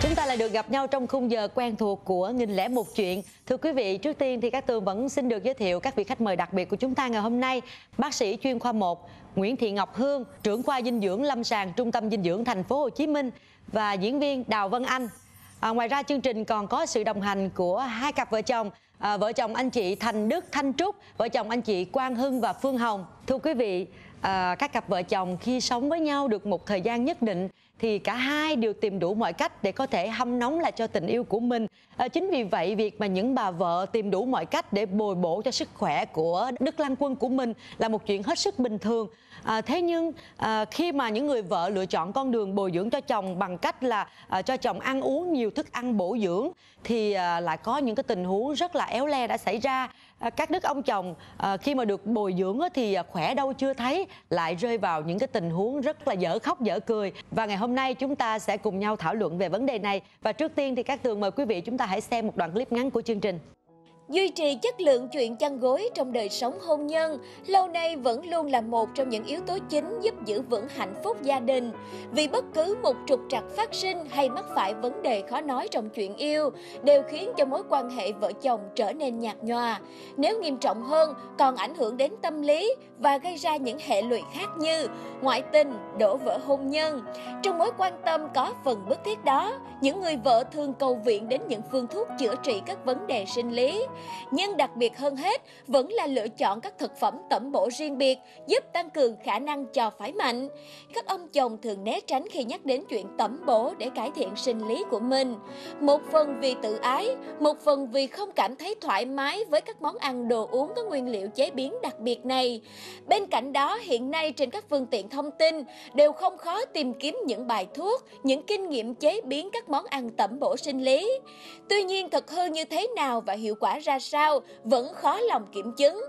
Chúng ta lại được gặp nhau trong khung giờ quen thuộc của Nghìn lẻ một chuyện. Thưa quý vị, trước tiên thì Cát Tường vẫn xin được giới thiệu các vị khách mời đặc biệt của chúng ta ngày hôm nay. Bác sĩ chuyên khoa 1 Nguyễn Thị Ngọc Hương, trưởng khoa dinh dưỡng lâm sàng Trung tâm Dinh dưỡng Thành phố Hồ Chí Minh và diễn viên Đào Vân Anh. Ngoài ra chương trình còn có sự đồng hành của hai cặp vợ chồng anh chị Thành Đức, Thanh Trúc, vợ chồng anh chị Quang Hưng và Phương Hồng. Thưa quý vị, các cặp vợ chồng khi sống với nhau được một thời gian nhất định thì cả hai đều tìm đủ mọi cách để có thể hâm nóng lại cho tình yêu của mình. Chính vì vậy, việc mà những bà vợ tìm đủ mọi cách để bồi bổ cho sức khỏe của Đức Lang Quân của mình là một chuyện hết sức bình thường. Thế nhưng khi mà những người vợ lựa chọn con đường bồi dưỡng cho chồng bằng cách là cho chồng ăn uống nhiều thức ăn bổ dưỡng thì lại có những cái tình huống rất là éo le đã xảy ra. Các đức ông chồng khi mà được bồi dưỡng thì khỏe đâu chưa thấy, lại rơi vào những cái tình huống rất là dở khóc dở cười. Và ngày hôm nay chúng ta sẽ cùng nhau thảo luận về vấn đề này. Và trước tiên thì Cát Tường mời quý vị chúng ta hãy xem một đoạn clip ngắn của chương trình. Duy trì chất lượng chuyện chăn gối trong đời sống hôn nhân lâu nay vẫn luôn là một trong những yếu tố chính giúp giữ vững hạnh phúc gia đình. Vì bất cứ một trục trặc phát sinh hay mắc phải vấn đề khó nói trong chuyện yêu đều khiến cho mối quan hệ vợ chồng trở nên nhạt nhòa. Nếu nghiêm trọng hơn, còn ảnh hưởng đến tâm lý và gây ra những hệ lụy khác như ngoại tình, đổ vỡ hôn nhân. Trong mối quan tâm có phần bức thiết đó, những người vợ thường cầu viện đến những phương thuốc chữa trị các vấn đề sinh lý. Nhưng đặc biệt hơn hết vẫn là lựa chọn các thực phẩm tẩm bổ riêng biệt giúp tăng cường khả năng cho phái mạnh. Các ông chồng thường né tránh khi nhắc đến chuyện tẩm bổ để cải thiện sinh lý của mình. Một phần vì tự ái, một phần vì không cảm thấy thoải mái với các món ăn đồ uống có nguyên liệu chế biến đặc biệt này. Bên cạnh đó, hiện nay trên các phương tiện thông tin đều không khó tìm kiếm những bài thuốc, những kinh nghiệm chế biến các món ăn tẩm bổ sinh lý. Tuy nhiên, thực hư như thế nào và hiệu quả ra sao vẫn khó lòng kiểm chứng.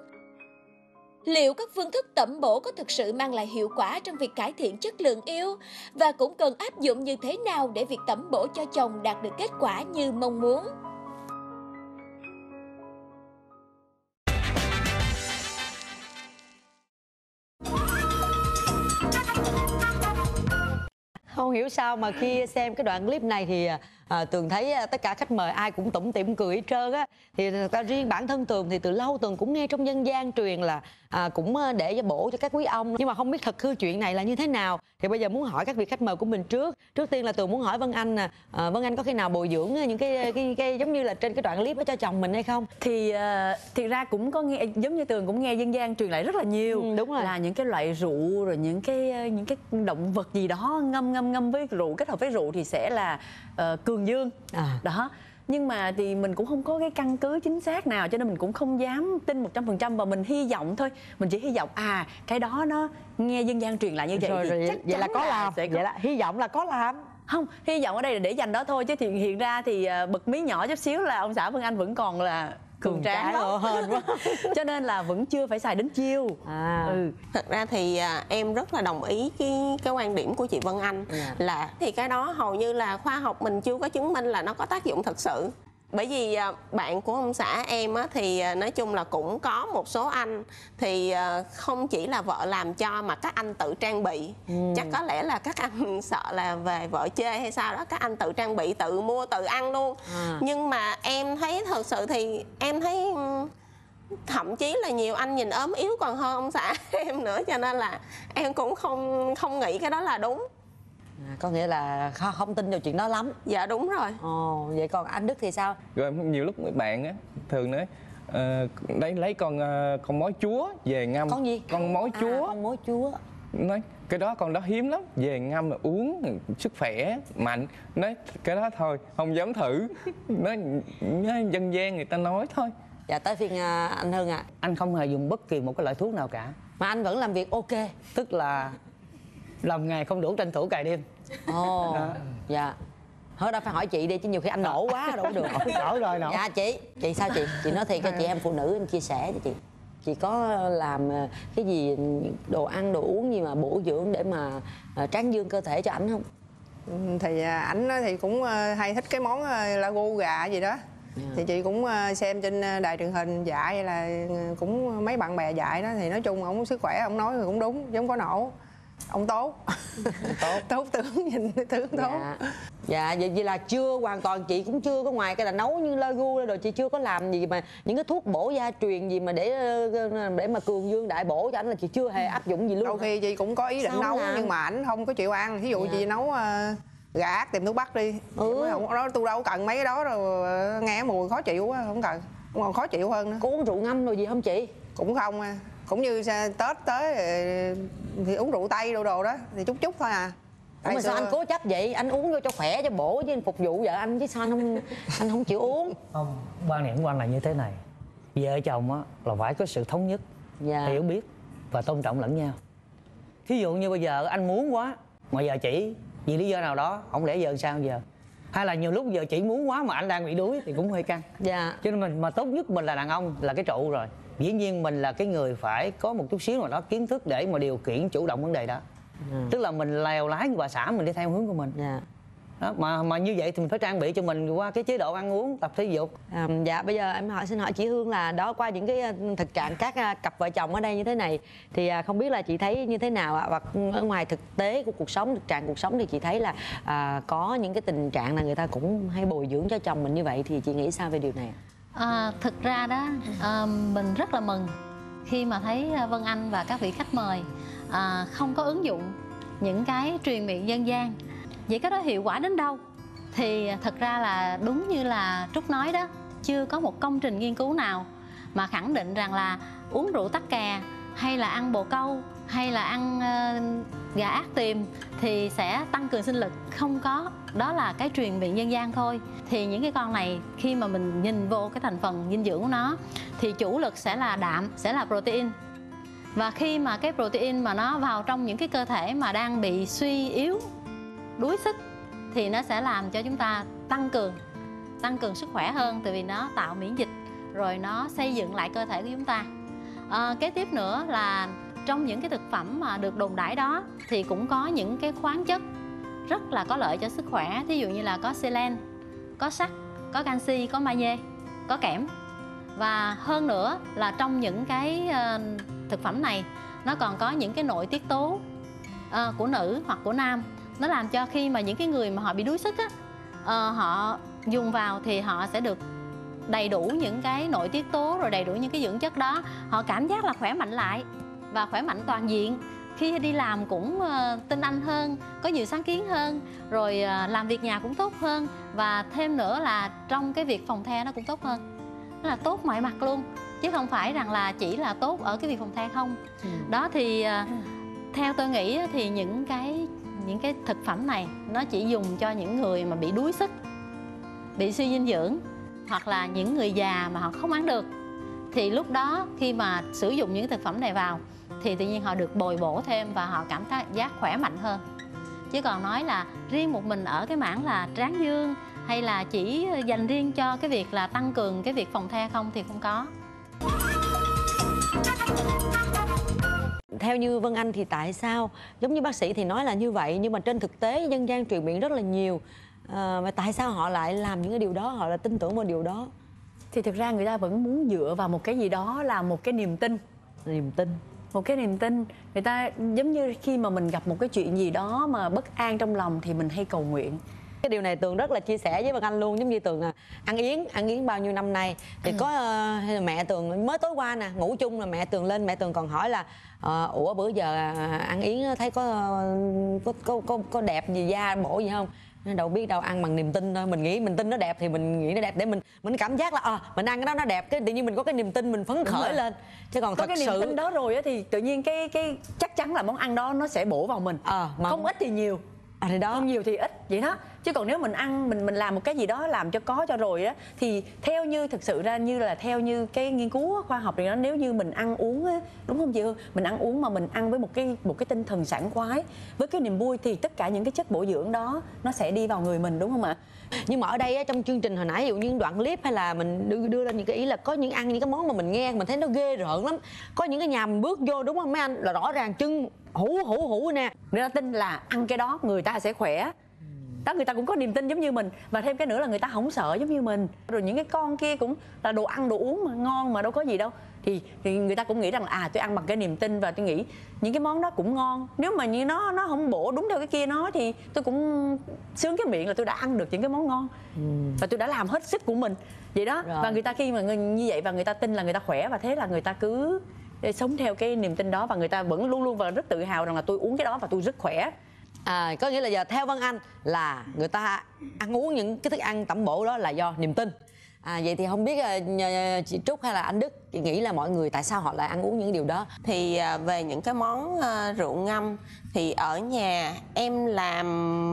Liệu các phương thức tẩm bổ có thực sự mang lại hiệu quả trong việc cải thiện chất lượng yêu? Và cũng cần áp dụng như thế nào để việc tẩm bổ cho chồng đạt được kết quả như mong muốn? Không hiểu sao mà khi xem cái đoạn clip này thì Tường thấy tất cả khách mời ai cũng tủm tỉm cười hết trơn á. Thì riêng bản thân Tường thì từ lâu Tường cũng nghe trong dân gian truyền là cũng để cho bổ cho các quý ông, nhưng mà không biết thật hư chuyện này là như thế nào. Thì bây giờ muốn hỏi các vị khách mời của mình trước tiên là Tường muốn hỏi Vân Anh nè. Vân Anh có khi nào bồi dưỡng những cái giống như là trên cái đoạn clip đó cho chồng mình hay không? Thì thiệt ra cũng có nghe, giống như Tường cũng nghe dân gian truyền lại rất là nhiều. Đúng rồi. Là những cái loại rượu rồi những cái động vật gì đó ngâm với rượu, kết hợp với rượu thì sẽ là cường dương đó. Nhưng mà thì mình cũng không có cái căn cứ chính xác nào cho nên mình cũng không dám tin 100%, và mình hy vọng thôi. Mình chỉ hy vọng cái đó nó nghe dân gian truyền lại như vậy thì chắc vậy là có làm. Sẽ có. Vậy là hy vọng là có làm. Không, hy vọng ở đây là để dành đó thôi, chứ thì hiện ra thì bật mí nhỏ chút xíu là ông xã Vân Anh vẫn còn là cường tráng hên quá. cho nên là vẫn chưa phải xài đến chiêu. Thật ra thì em rất là đồng ý cái quan điểm của chị Vân Anh. Là thì cái đó hầu như là khoa học mình chưa có chứng minh là nó có tác dụng thật sự. Bởi vì bạn của ông xã em á, thì nói chung là cũng có một số anh thì không chỉ là vợ làm cho mà các anh tự trang bị. Chắc có lẽ là các anh sợ là về vợ chê hay sao đó, các anh tự trang bị, tự mua, tự ăn luôn. Nhưng mà em thấy thật sự thì em thấy thậm chí là nhiều anh nhìn ốm yếu còn hơn ông xã em nữa, cho nên là em cũng không nghĩ cái đó là đúng. Có nghĩa là không tin vào chuyện đó lắm. Dạ đúng rồi. Vậy còn anh Đức thì sao? Rồi nhiều lúc mấy bạn á thường nói lấy con mối chúa về ngâm. Con gì? Con mối chúa. Con mối chúa. Nói cái đó con đó hiếm lắm, về ngâm mà uống sức khỏe mạnh. Nói cái đó thôi, không dám thử. Nói dân gian người ta nói thôi. Dạ tới phiên anh Hưng ạ. Anh không hề dùng bất kỳ một cái loại thuốc nào cả. Mà anh vẫn làm việc ok. Tức là làm ngày không đủ tranh thủ cày đêm. Dạ. Thôi đâu phải hỏi chị đi chứ nhiều khi anh nổ quá đâu có được. Nổ rồi nổ. Dạ chị sao chị nói thiệt cho chị em phụ nữ em chia sẻ cho chị. Chị có làm cái gì đồ ăn đồ uống gì mà bổ dưỡng để mà tráng dương cơ thể cho ảnh không? Thì ảnh thì cũng hay thích cái món lagu gà gì đó. Thì chị cũng xem trên đài truyền hình dạy, hay là cũng mấy bạn bè dạy đó, thì nói chung ổng sức khỏe ổng nói thì cũng đúng chứ không có nổ. ông tốt. Tốt tướng, nhìn tướng tốt. Dạ, vậy là chưa hoàn toàn, chị cũng chưa có, ngoài cái là nấu như lagu rồi chị chưa có làm gì mà những cái thuốc bổ gia truyền gì mà để mà cường dương đại bổ cho anh, là chị chưa hề áp dụng gì luôn. Đôi khi chị cũng có ý định nấu nhưng mà ảnh không có chịu ăn. Ví dụ chị nấu gà ác tìm thuốc bắc đi, không đó, tôi đâu cần mấy cái đó rồi, nghe mùi khó chịu quá, không cần, còn khó chịu hơn nữa. Có uống rượu ngâm rồi gì không chị? Cũng không à. Cũng như Tết tới thì uống rượu tây đồ đó thì chút thôi à. Ủa mà sao anh cố chấp vậy? Anh uống vô cho khỏe cho bổ chứ, anh phục vụ vợ anh chứ sao anh không chịu uống? Không, quan niệm của anh là như thế này. Vợ chồng á là phải có sự thống nhất, hiểu biết và tôn trọng lẫn nhau. Thí dụ như bây giờ anh muốn quá mà giờ chỉ vì lý do nào đó, không lẽ giờ sao giờ? Hay là nhiều lúc giờ chỉ muốn quá mà anh đang bị đuối thì cũng hơi căng. Cho nên mình mà tốt nhất mình là đàn ông, là cái trụ rồi. Dĩ nhiên mình là cái người phải có một chút xíu nào đó kiến thức để mà điều khiển chủ động vấn đề đó. Tức là mình lèo lái bà xã mình đi theo hướng của mình. Đó, mà như vậy thì mình phải trang bị cho mình qua cái chế độ ăn uống, tập thể dục. Dạ, bây giờ em xin hỏi chị Hương là đó, qua những cái thực trạng các cặp vợ chồng ở đây như thế này thì không biết là chị thấy như thế nào ạ? Và ở ngoài thực tế của cuộc sống, thực trạng cuộc sống thì chị thấy là có những cái tình trạng là người ta cũng hay bồi dưỡng cho chồng mình như vậy, thì chị nghĩ sao về điều này? Thực ra đó mình rất là mừng khi mà thấy Vân Anh và các vị khách mời không có ứng dụng những cái truyền miệng dân gian. Vậy cái đó hiệu quả đến đâu? Thì thật ra là đúng như là Trúc nói đó, chưa có một công trình nghiên cứu nào mà khẳng định rằng là uống rượu tắc kè hay là ăn bồ câu hay là ăn gà ác tìm thì sẽ tăng cường sinh lực. Không có, đó là cái truyền miệng dân gian thôi. Thì những cái con này khi mà mình nhìn vô cái thành phần dinh dưỡng của nó thì chủ lực sẽ là đạm, sẽ là protein. Và khi mà cái protein mà nó vào trong những cái cơ thể mà đang bị suy yếu, đuối sức thì nó sẽ làm cho chúng ta tăng cường sức khỏe hơn, tại vì nó tạo miễn dịch rồi nó xây dựng lại cơ thể của chúng ta. Kế tiếp nữa là trong những cái thực phẩm mà được đồn đãi đó thì cũng có những cái khoáng chất rất là có lợi cho sức khỏe. Thí dụ như là có selen, có sắt, có canxi, có magie, có kẽm. Và hơn nữa là trong những cái thực phẩm này nó còn có những cái nội tiết tố của nữ hoặc của nam. Nó làm cho khi mà những cái người mà họ bị đuối sức á, họ dùng vào thì họ sẽ được đầy đủ những cái nội tiết tố rồi đầy đủ những cái dưỡng chất đó. Họ cảm giác là khỏe mạnh lại và khỏe mạnh toàn diện. Khi đi làm cũng tinh anh hơn, có nhiều sáng kiến hơn, rồi làm việc nhà cũng tốt hơn. Và thêm nữa là trong cái việc phòng the nó cũng tốt hơn. Nó là tốt mọi mặt luôn, chứ không phải rằng là chỉ là tốt ở cái việc phòng the không. Đó thì theo tôi nghĩ thì những cái thực phẩm này nó chỉ dùng cho những người mà bị đuối sức, bị suy dinh dưỡng, hoặc là những người già mà họ không ăn được. Thì lúc đó khi mà sử dụng những thực phẩm này vào thì tự nhiên họ được bồi bổ thêm và họ cảm thấy giác khỏe mạnh hơn. Chứ còn nói là riêng một mình ở cái mảng là tráng dương hay là chỉ dành riêng cho cái việc là tăng cường cái việc phòng the không thì không có. Theo như Vân Anh thì tại sao, giống như bác sĩ thì nói là như vậy, nhưng mà trên thực tế dân gian truyền miệng rất là nhiều, mà tại sao họ lại làm những cái điều đó, họ lại tin tưởng vào điều đó? Thì thực ra người ta vẫn muốn dựa vào một cái gì đó là một cái niềm tin. Một cái niềm tin. Người ta giống như khi mà mình gặp một cái chuyện gì đó mà bất an trong lòng thì mình hay cầu nguyện. Cái điều này Tường rất là chia sẻ với Vân Anh luôn. Giống như Tường ăn yến bao nhiêu năm nay thì có mẹ Tường mới tối qua nè, ngủ chung là mẹ Tường lên, mẹ Tường còn hỏi là ủa bữa giờ ăn yến thấy có đẹp gì, da bổ gì không? Đâu biết đâu, ăn bằng niềm tin thôi. Mình nghĩ mình tin nó đẹp thì mình nghĩ nó đẹp để mình cảm giác là mình ăn cái đó nó đẹp, cái tự nhiên mình có cái niềm tin, mình phấn khởi lên. Chứ còn có thật cái niềm tin đó rồi thì tự nhiên cái chắc chắn là món ăn đó nó sẽ bổ vào mình. Không ít thì nhiều, thì đó, không nhiều thì ít vậy đó. Chứ còn nếu mình ăn mình làm một cái gì đó làm cho có cho rồi đó thì theo như thực sự ra như là theo như cái nghiên cứu khoa học thì nó, nếu như mình ăn uống á, đúng không chị Hương, mình ăn uống mà mình ăn với một cái tinh thần sảng khoái, với cái niềm vui thì tất cả những cái chất bổ dưỡng đó nó sẽ đi vào người mình, đúng không ạ? Nhưng mà ở đây trong chương trình hồi nãy, ví dụ như đoạn clip hay là mình đưa ra những cái ý là có những ăn những cái món mà mình nghe mình thấy nó ghê rợn lắm. Có những cái nhà mình bước vô, đúng không mấy anh, là rõ ràng trưng hủ nè, người ta tin là ăn cái đó người ta sẽ khỏe. Đó, người ta cũng có niềm tin giống như mình. Và thêm cái nữa là người ta không sợ giống như mình. Rồi những cái con kia cũng là đồ ăn đồ uống mà ngon mà đâu có gì đâu. thì người ta cũng nghĩ rằng là tôi ăn bằng cái niềm tin, và tôi nghĩ những cái món đó cũng ngon. Nếu mà như nó không bổ đúng theo cái kia nó thì tôi cũng sướng cái miệng là tôi đã ăn được những cái món ngon và tôi đã làm hết sức của mình vậy đó. Rồi. Và người ta khi mà như vậy và người ta tin là người ta khỏe, và thế là người ta cứ sống theo cái niềm tin đó, và người ta vẫn luôn luôn và rất tự hào rằng là tôi uống cái đó và tôi rất khỏe. Có nghĩa là giờ theo Vân Anh là người ta ăn uống những cái thức ăn tẩm bổ đó là do niềm tin. Vậy thì không biết chị Trúc hay là anh Đức, chị nghĩ là mọi người tại sao họ lại ăn uống những điều đó? Thì về những cái món rượu ngâm thì ở nhà em làm,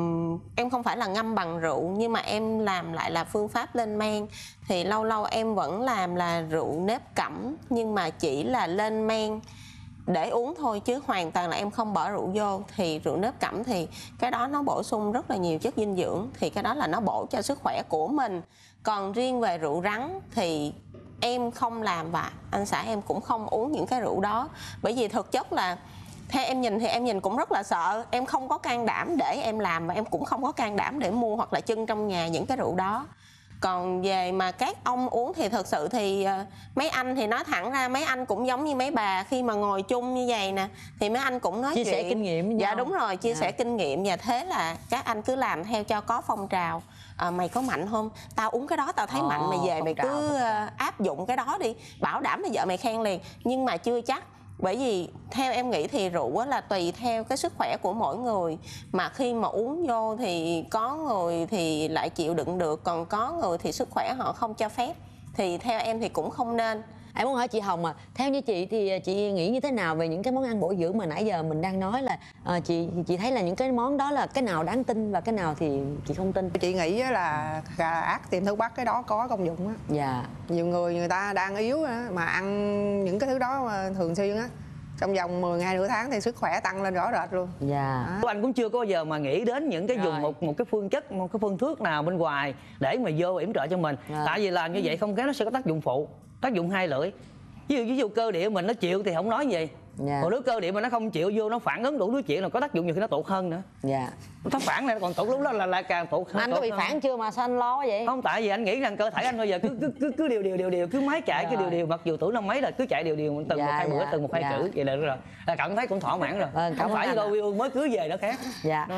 em không phải là ngâm bằng rượu nhưng mà em làm lại là phương pháp lên men. Thì lâu lâu em vẫn làm là rượu nếp cẩm, nhưng mà chỉ là lên men để uống thôi, chứ hoàn toàn là em không bỏ rượu vô. Thì rượu nếp cẩm thì cái đó nó bổ sung rất là nhiều chất dinh dưỡng, thì cái đó là nó bổ cho sức khỏe của mình. Còn riêng về rượu rắn thì em không làm, và anh xã em cũng không uống những cái rượu đó. Bởi vì thực chất là theo em nhìn thì em nhìn cũng rất là sợ. Em không có can đảm để em làm, và em cũng không có can đảm để mua hoặc là trưng trong nhà những cái rượu đó. Còn về mà các ông uống thì thật sự thì mấy anh thì nói thẳng ra, mấy anh cũng giống như mấy bà khi mà ngồi chung như vậy nè, thì mấy anh cũng nói chia chuyện, sẻ kinh nghiệm với nhau. Dạ đúng rồi, chia sẻ kinh nghiệm. Và thế là các anh cứ làm theo cho có phong trào. Mày có mạnh không? Tao uống cái đó tao thấy mạnh, mày về mày cứ áp dụng cái đó đi, bảo đảm là vợ mày khen liền. Nhưng mà chưa chắc. Bởi vì theo em nghĩ thì rượu là tùy theo cái sức khỏe của mỗi người. Mà khi mà uống vô thì có người thì lại chịu đựng được, còn có người thì sức khỏe họ không cho phép. Thì theo em thì cũng không nên. Em muốn hỏi chị Hồng theo như chị thì chị nghĩ như thế nào về những cái món ăn bổ dưỡng mà nãy giờ mình đang nói là chị thấy là những cái món đó là cái nào đáng tin và cái nào thì chị không tin? Chị nghĩ là gà ác tiềm thuốc bắc cái đó có công dụng á. Dạ. Nhiều người ta đang yếu mà ăn những cái thứ đó thường xuyên á, trong vòng 10 ngày nửa tháng thì sức khỏe tăng lên rõ rệt luôn. Dạ. Anh cũng chưa có bao giờ mà nghĩ đến những cái dùng một cái phương chất, một cái phương thuốc nào bên ngoài để mà vô yểm trợ cho mình. Tại vì làm như vậy không khéo nó sẽ có tác dụng phụ, tác dụng hai lưỡi. Ví dụ cơ địa mình nó chịu thì không nói gì. Còn nếu cơ địa mà nó không chịu vô, nó phản ứng đủ thứ chuyện là có tác dụng nhiều khi nó tụt hơn nữa. Nó phản này còn tụt, lúc đó là càng tụt hơn. Anh có bị phản chưa mà sao anh lo vậy? Không, tại vì anh nghĩ rằng cơ thể anh bây giờ cứ điều cứ máy chạy cứ điều, mặc dù tuổi năm mấy là cứ chạy điều từng một hai bữa, từng một hai cử vậy là được rồi. Là cảm thấy cũng thỏa mãn rồi. Không phải như mới cưới về đó khác. Dạ.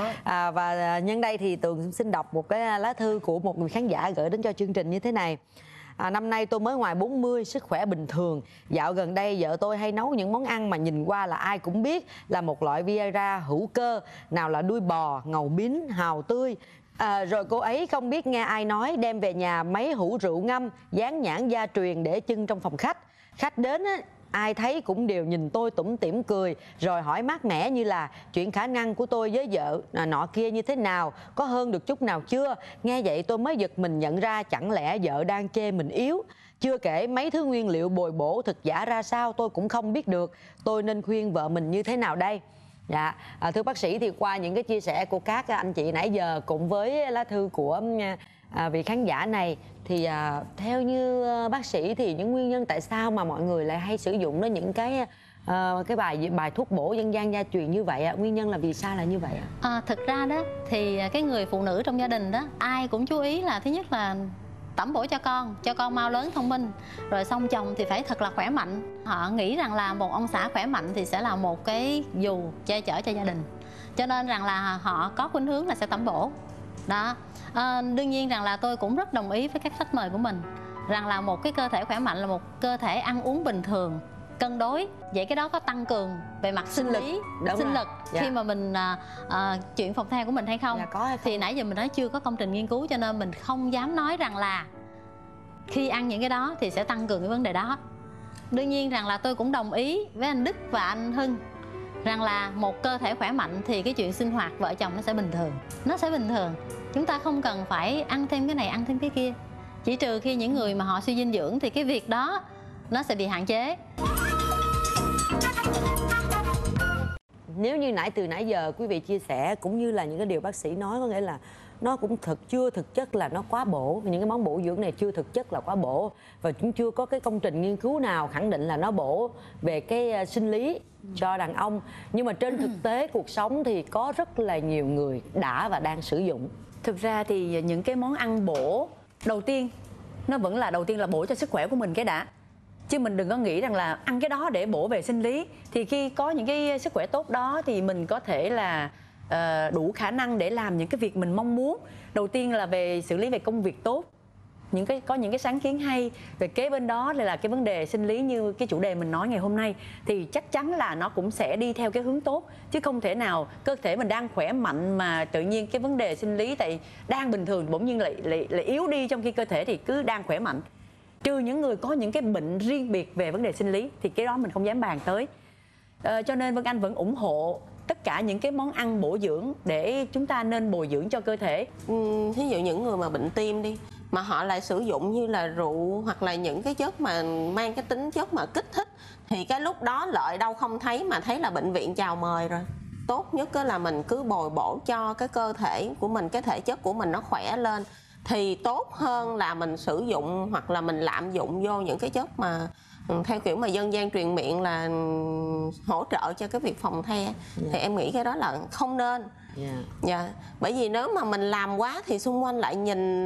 Và nhân đây thì Tường xin đọc một cái lá thư của một người khán giả gửi đến cho chương trình như thế này. Năm nay tôi mới ngoài 40, sức khỏe bình thường. Dạo gần đây vợ tôi hay nấu những món ăn mà nhìn qua là ai cũng biết là một loại Viagra hữu cơ. Nào là đuôi bò, ngầu bính, hào tươi. Rồi cô ấy không biết nghe ai nói đem về nhà mấy hũ rượu ngâm, dán nhãn gia truyền để trưng trong phòng khách. Khách đến á, ai thấy cũng đều nhìn tôi tủm tỉm cười, rồi hỏi mát mẻ như là chuyện khả năng của tôi với vợ nọ kia như thế nào, có hơn được chút nào chưa. Nghe vậy tôi mới giật mình nhận ra chẳng lẽ vợ đang chê mình yếu. Chưa kể mấy thứ nguyên liệu bồi bổ thực giả ra sao tôi cũng không biết được. Tôi nên khuyên vợ mình như thế nào đây? Dạ, thưa bác sĩ, thì qua những cái chia sẻ của các anh chị nãy giờ cùng với lá thư của vị khán giả này thì theo như bác sĩ thì những nguyên nhân tại sao mà mọi người lại hay sử dụng đó những cái bài thuốc bổ dân gian gia truyền như vậy nguyên nhân là vì sao là như vậy ạ? Thực ra đó thì cái người phụ nữ trong gia đình đó ai cũng chú ý là thứ nhất là tẩm bổ cho con mau lớn thông minh, rồi xong chồng thì phải thật là khỏe mạnh. Họ nghĩ rằng là một ông xã khỏe mạnh thì sẽ là một cái dù che chở cho gia đình, cho nên rằng là họ có khuynh hướng là sẽ tẩm bổ đó. Đương nhiên rằng là tôi cũng rất đồng ý với các khách mời của mình rằng là một cái cơ thể khỏe mạnh là một cơ thể ăn uống bình thường, cân đối. Vậy cái đó có tăng cường về mặt sinh lý, sinh lực khi mà mình chuyện phòng thai của mình hay không? Thì nãy giờ mình nói chưa có công trình nghiên cứu, cho nên mình không dám nói rằng là khi ăn những cái đó thì sẽ tăng cường cái vấn đề đó. Đương nhiên rằng là tôi cũng đồng ý với anh Đức và anh Hưng rằng là một cơ thể khỏe mạnh thì cái chuyện sinh hoạt vợ chồng nó sẽ bình thường. Nó sẽ bình thường. Chúng ta không cần phải ăn thêm cái này, ăn thêm cái kia. Chỉ trừ khi những người mà họ suy dinh dưỡng thì cái việc đó nó sẽ bị hạn chế. Nếu như từ nãy giờ quý vị chia sẻ cũng như là những cái điều bác sĩ nói, có nghĩa là nó cũng chưa thực chất là nó quá bổ. Những cái món bổ dưỡng này chưa thực chất là quá bổ, và cũng chưa có cái công trình nghiên cứu nào khẳng định là nó bổ về cái sinh lý cho đàn ông. Nhưng mà trên thực tế cuộc sống thì có rất là nhiều người đã và đang sử dụng. Thực ra thì những cái món ăn bổ đầu tiên nó vẫn là đầu tiên là bổ cho sức khỏe của mình cái đã. Chứ mình đừng có nghĩ rằng là ăn cái đó để bổ về sinh lý. Thì khi có những cái sức khỏe tốt đó thì mình có thể là đủ khả năng để làm những cái việc mình mong muốn. Đầu tiên là về xử lý về công việc tốt, có những cái sáng kiến hay. Về kế bên đó là cái vấn đề sinh lý như cái chủ đề mình nói ngày hôm nay, thì chắc chắn là nó cũng sẽ đi theo cái hướng tốt. Chứ không thể nào cơ thể mình đang khỏe mạnh mà tự nhiên cái vấn đề sinh lý tại đang bình thường bỗng nhiên lại yếu đi, trong khi cơ thể thì cứ đang khỏe mạnh. Trừ những người có những cái bệnh riêng biệt về vấn đề sinh lý thì cái đó mình không dám bàn tới. Cho nên Vân Anh vẫn ủng hộ tất cả những cái món ăn bổ dưỡng để chúng ta nên bồi dưỡng cho cơ thể. Ví dụ những người mà bệnh tim đi, mà họ lại sử dụng như là rượu hoặc là những cái chất mà mang cái tính chất mà kích thích, thì cái lúc đó lợi đâu không thấy mà thấy là bệnh viện chào mời rồi. Tốt nhất là mình cứ bồi bổ cho cái cơ thể của mình, cái thể chất của mình nó khỏe lên, thì tốt hơn là mình sử dụng hoặc là mình lạm dụng vô những cái chất mà theo kiểu mà dân gian truyền miệng là hỗ trợ cho cái việc phòng the. Thì em nghĩ cái đó là không nên. Bởi vì nếu mà mình làm quá thì xung quanh lại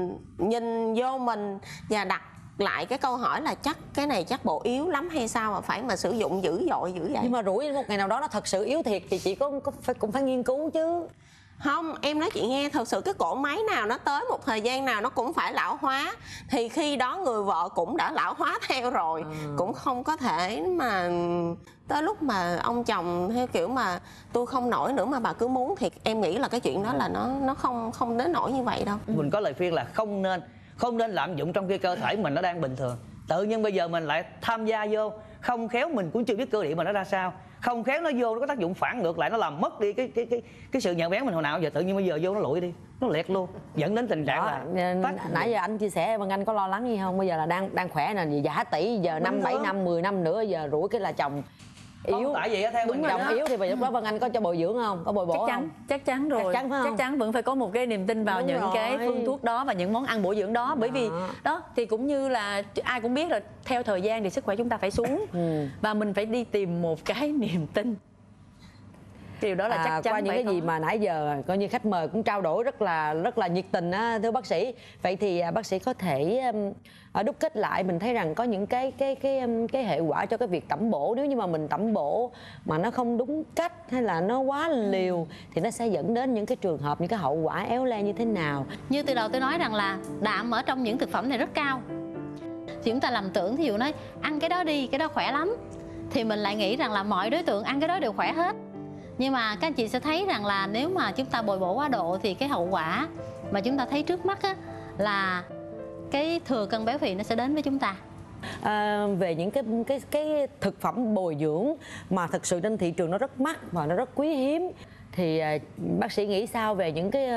nhìn vô mình và đặt lại cái câu hỏi là chắc cái này chắc bộ yếu lắm hay sao mà phải mà sử dụng dữ dội dữ vậy. Nhưng mà rủi một ngày nào đó nó thật sự yếu thiệt thì chị cũng phải nghiên cứu chứ. Không, em nói chị nghe, thật sự cái cỗ máy nào nó tới một thời gian nào nó cũng phải lão hóa. Thì khi đó người vợ cũng đã lão hóa theo rồi. Cũng không có thể mà tới lúc mà ông chồng theo kiểu mà tôi không nổi nữa mà bà cứ muốn, thì em nghĩ là cái chuyện đó là nó không đến nổi như vậy đâu. Mình có lời khuyên là không nên lạm dụng trong khi cơ thể mình nó đang bình thường. Tự nhiên bây giờ mình lại tham gia vô, không khéo mình cũng chưa biết cơ địa mà nó ra sao, không khéo nó vô nó có tác dụng phản ngược lại, nó làm mất đi cái sự nhận béo mình hồi nào giờ. Tự nhiên bây giờ vô nó lụi đi, nó liệt luôn, dẫn đến tình trạng là nãy giờ anh chia sẻ Vân Anh có lo lắng gì không? Bây giờ là đang khỏe nè, giả tỷ giờ 5, 7 năm, 10 năm nữa giờ rủi cái là chồng yếu. Tại vì theo mình chồng yếu thì lúc đó Vân Anh có cho bồi dưỡng không? Có bồi bổ không? Chắc chắn rồi. Chắc chắn vẫn phải có một cái niềm tin vào những cái phương thuốc đó và những món ăn bổ dưỡng đó. Bởi vì đó thì cũng như là ai cũng biết là theo thời gian thì sức khỏe chúng ta phải xuống và mình phải đi tìm một cái niềm tin. Điều đó là chắc chắn. Qua những cái gì mà nãy giờ coi như khách mời cũng trao đổi rất là nhiệt tình á, thưa bác sĩ. Vậy thì bác sĩ có thể đúc kết lại, mình thấy rằng có những cái hệ quả cho cái việc tẩm bổ. Nếu như mà mình tẩm bổ mà nó không đúng cách hay là nó quá liều thì nó sẽ dẫn đến những cái trường hợp, những cái hậu quả éo le như thế nào? Như từ đầu tôi nói rằng là đạm ở trong những thực phẩm này rất cao. Thì chúng ta lầm tưởng, thí dụ nói ăn cái đó đi, cái đó khỏe lắm, thì mình lại nghĩ rằng là mọi đối tượng ăn cái đó đều khỏe hết. Nhưng mà các anh chị sẽ thấy rằng là nếu mà chúng ta bồi bổ quá độ thì cái hậu quả mà chúng ta thấy trước mắt á, là cái thừa cân béo phì nó sẽ đến với chúng ta. Về những cái thực phẩm bồi dưỡng mà thật sự trên thị trường nó rất mắc và nó rất quý hiếm, thì bác sĩ nghĩ sao về những cái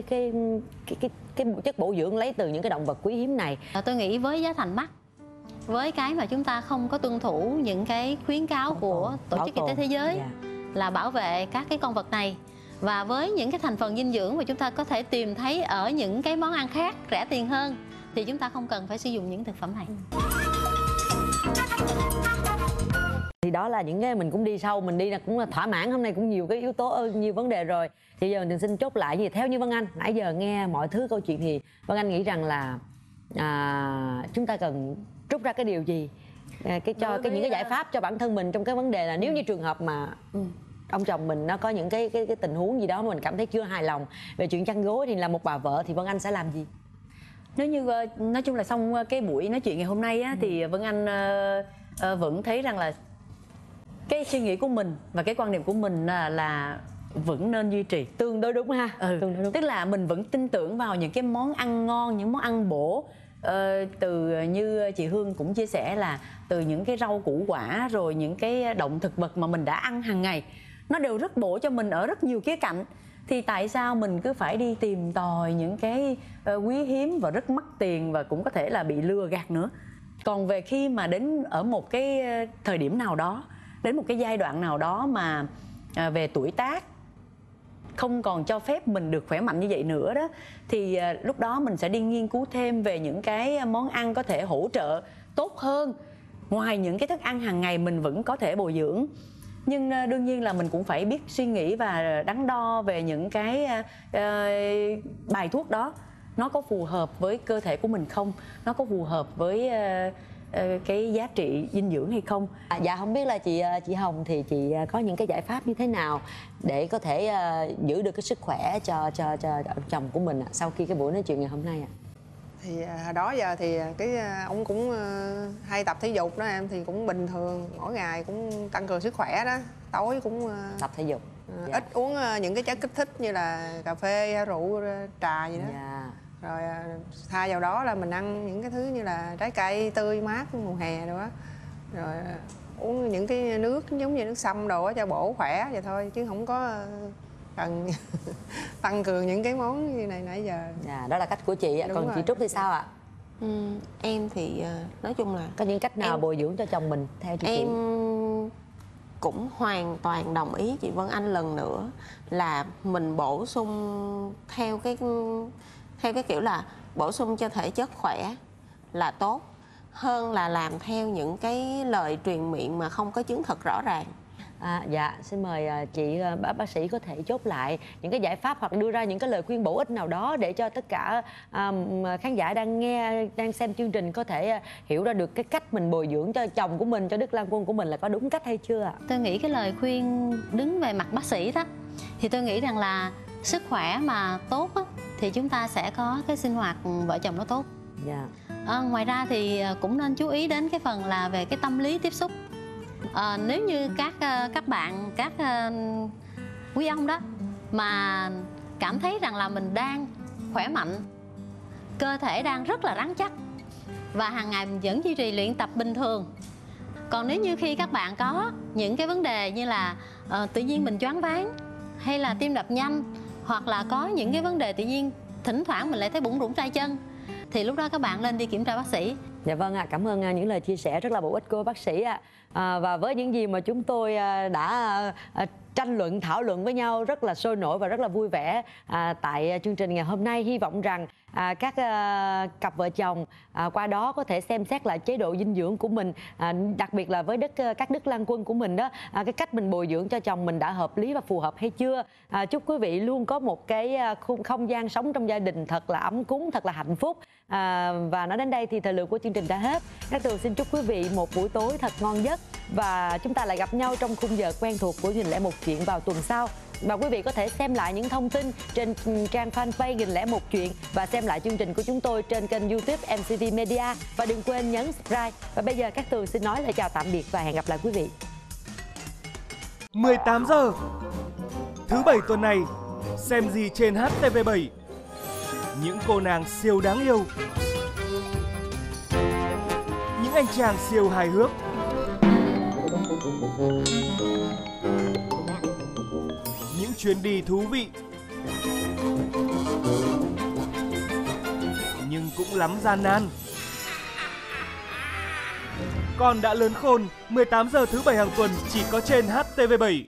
chất bổ dưỡng lấy từ những cái động vật quý hiếm này? Tôi nghĩ với giá thành mắc, với cái mà chúng ta không có tuân thủ những cái khuyến cáo của Tổ chức Y tế Thế giới là bảo vệ các cái con vật này, và với những cái thành phần dinh dưỡng mà chúng ta có thể tìm thấy ở những cái món ăn khác rẻ tiền hơn, thì chúng ta không cần phải sử dụng những thực phẩm này. Thì đó là những cái mình cũng đi sâu, mình đi là cũng là thỏa mãn. Hôm nay cũng nhiều cái yếu tố, nhiều vấn đề rồi. Thì giờ mình xin chốt lại gì. Theo như Vân Anh, nãy giờ nghe mọi thứ câu chuyện thì Vân Anh nghĩ rằng là chúng ta cần rút ra cái điều gì, những cái giải pháp cho bản thân mình trong cái vấn đề là nếu như trường hợp mà ông chồng mình nó có những cái tình huống gì đó mà mình cảm thấy chưa hài lòng về chuyện chăn gối, thì là một bà vợ thì Vân Anh sẽ làm gì? Nếu như nói chung là xong cái buổi nói chuyện ngày hôm nay á, thì Vân Anh vẫn thấy rằng là cái suy nghĩ của mình và cái quan điểm của mình là vẫn nên duy trì. Tương đối đúng ha. Tương đối đúng. Tức là mình vẫn tin tưởng vào những cái món ăn ngon, những món ăn bổ. Từ như chị Hương cũng chia sẻ là từ những cái rau củ quả rồi những cái động thực vật mà mình đã ăn hàng ngày, nó đều rất bổ cho mình ở rất nhiều khía cạnh. Thì tại sao mình cứ phải đi tìm tòi những cái quý hiếm và rất mắc tiền và cũng có thể là bị lừa gạt nữa. Còn về khi mà đến ở một cái thời điểm nào đó, đến một cái giai đoạn nào đó mà về tuổi tác không còn cho phép mình được khỏe mạnh như vậy nữa đó, thì lúc đó mình sẽ đi nghiên cứu thêm về những cái món ăn có thể hỗ trợ tốt hơn. Ngoài những cái thức ăn hàng ngày mình vẫn có thể bồi dưỡng, nhưng đương nhiên là mình cũng phải biết suy nghĩ và đắn đo về những cái bài thuốc đó nó có phù hợp với cơ thể của mình không, nó có phù hợp với cái giá trị dinh dưỡng hay không. Dạ không biết là chị Hồng thì chị có những cái giải pháp như thế nào để có thể giữ được cái sức khỏe cho chồng của mình sau khi cái buổi nói chuyện ngày hôm nay ạ? Thì hồi đó giờ thì ông cũng hay tập thể dục đó em, thì cũng bình thường, mỗi ngày cũng tăng cường sức khỏe đó. Tối cũng tập thể dục, ít uống những cái chất kích thích như là cà phê, rượu, trà gì đó. Rồi thay vào đó là mình ăn những cái thứ như là trái cây tươi mát mùa hè rồi á, rồi uống những cái nước giống như nước sâm đồ á cho bổ khỏe vậy thôi, chứ không có cần tăng cường những cái món như này nãy giờ. Đó là cách của chị. Còn rồi. Chị Trúc thì sao ạ? Em thì nói chung là có những cách nào bồi dưỡng cho chồng mình theo chị? Em cũng hoàn toàn đồng ý chị Vân Anh lần nữa là mình bổ sung theo cái kiểu là bổ sung cho thể chất khỏe là tốt hơn là làm theo những cái lời truyền miệng mà không có chứng thực rõ ràng. Dạ, xin mời chị bác sĩ có thể chốt lại những cái giải pháp hoặc đưa ra những cái lời khuyên bổ ích nào đó để cho tất cả khán giả đang xem chương trình có thể hiểu ra được cái cách mình bồi dưỡng cho chồng của mình, cho Đức Lan Quân của mình là có đúng cách hay chưa ạ? Tôi nghĩ cái lời khuyên đứng về mặt bác sĩ đó thì tôi nghĩ rằng là sức khỏe mà tốt á, thì chúng ta sẽ có cái sinh hoạt vợ chồng nó tốt. Ngoài ra thì cũng nên chú ý đến cái phần là về cái tâm lý tiếp xúc. Nếu như các bạn, các quý ông đó mà cảm thấy rằng là mình đang khỏe mạnh, cơ thể đang rất là rắn chắc và hàng ngày mình vẫn duy trì luyện tập bình thường. Còn nếu như khi các bạn có những cái vấn đề như là tự nhiên mình choáng váng hay là tim đập nhanh, hoặc là có những cái vấn đề tự nhiên thỉnh thoảng mình lại thấy bủn rủn tay chân, thì lúc đó các bạn lên đi kiểm tra bác sĩ. Dạ vâng ạ, cảm ơn những lời chia sẻ rất là bổ ích của bác sĩ ạ. Và với những gì mà chúng tôi đã tranh luận, thảo luận với nhau rất là sôi nổi và rất là vui vẻ tại chương trình ngày hôm nay, hy vọng rằng các cặp vợ chồng qua đó có thể xem xét lại chế độ dinh dưỡng của mình, đặc biệt là với các Đức Lan Quân của mình đó, cái cách mình bồi dưỡng cho chồng mình đã hợp lý và phù hợp hay chưa. Chúc quý vị luôn có một cái không gian sống trong gia đình thật là ấm cúng, thật là hạnh phúc. Và nói đến đây thì thời lượng của chương trình đã hết. Cát Tường xin chúc quý vị một buổi tối thật ngon giấc, và chúng ta lại gặp nhau trong khung giờ quen thuộc của Nghìn Lẻ Một Chuyện vào tuần sau. Và quý vị có thể xem lại những thông tin trên trang fanpage Nghìn Lẻ Một Chuyện và xem lại chương trình của chúng tôi trên kênh YouTube MCV Media. Và đừng quên nhấn subscribe. Và bây giờ Cát Tường xin nói lời chào tạm biệt và hẹn gặp lại quý vị. 18 giờ thứ Bảy tuần này, xem gì trên HTV7? Những cô nàng siêu đáng yêu, những anh chàng siêu hài hước, những chuyến đi thú vị, nhưng cũng lắm gian nan. Con đã lớn khôn, 18 giờ thứ Bảy hàng tuần chỉ có trên HTV7.